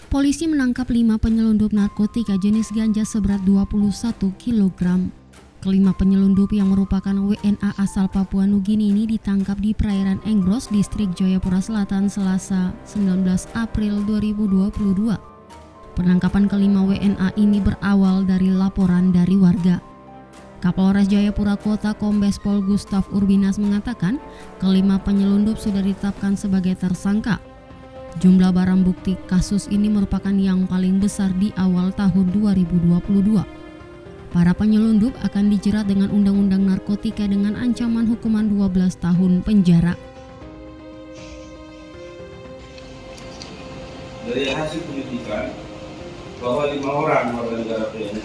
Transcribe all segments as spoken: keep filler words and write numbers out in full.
Polisi menangkap lima penyelundup narkotika jenis ganja seberat dua puluh satu kilogram. Kelima penyelundup yang merupakan W N A asal Papua Nugini ini ditangkap di perairan Enggros, Distrik Jayapura Selatan, Selasa sembilan belas April dua ribu dua puluh dua. Penangkapan kelima W N A ini berawal dari laporan dari warga. Kapolres Jayapura Kota Kombes Pol Gustaf Urbinas mengatakan kelima penyelundup sudah ditetapkan sebagai tersangka. Jumlah barang bukti kasus ini merupakan yang paling besar di awal tahun dua ribu dua puluh dua. Para penyelundup akan dijerat dengan Undang-Undang Narkotika dengan ancaman hukuman dua belas tahun penjara. Dari hasil penyelidikan bahwa lima orang warga negara P N J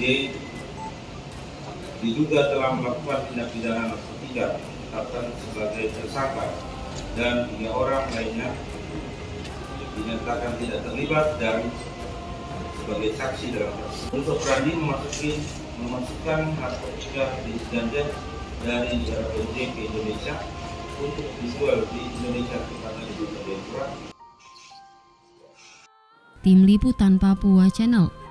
diduga telah melakukan tindak pidana narkotika ditetapkan sebagai tersangka dan tiga orang lainnya dinyatakan tidak terlibat dan sebagai saksi dalam kasus. Untuk Randi memasuki memasukkan narkotika di ganja dari negara P N J ke Indonesia untuk dijual di Indonesia tepatnya di Jayapura. Tim Liputan Papua Channel.